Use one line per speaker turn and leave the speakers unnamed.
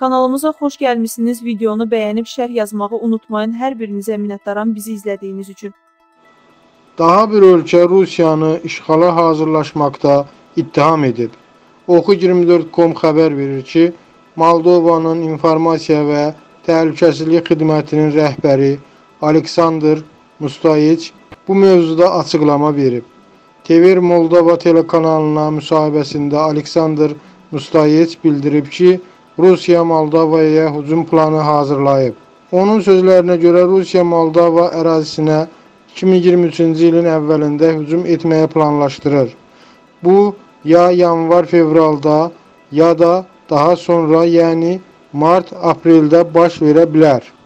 Kanalımıza xoş gəlmişsiniz. Videonu bəyənib şərh yazmağı unutmayın. Hər birinizə minnətdaram bizi izlədiyiniz üçün.
Daha bir ölkə Rusiyanı işğala hazırlaşmaqda ittiham edib. Oxu24.com xəbər verir ki, Moldovanın informasiya və təhlükəsizlik xidmətinin rəhbəri Aleksandr Mustayiç bu mövzuda açıqlama verib. TV Moldova telekanalına müsahibəsində Aleksandr Mustayiç bildirib ki, Rusiya Moldovaya hücum planı hazırlayıb. Onun sözlərinə görə Rusiya Moldova ərazisinə 2023-cü ilin əvvəlində hücum etməyə planlaşdırır. Bu, ya yanvar-fevralda, ya da daha sonra, yəni mart-apreldə baş verə bilər.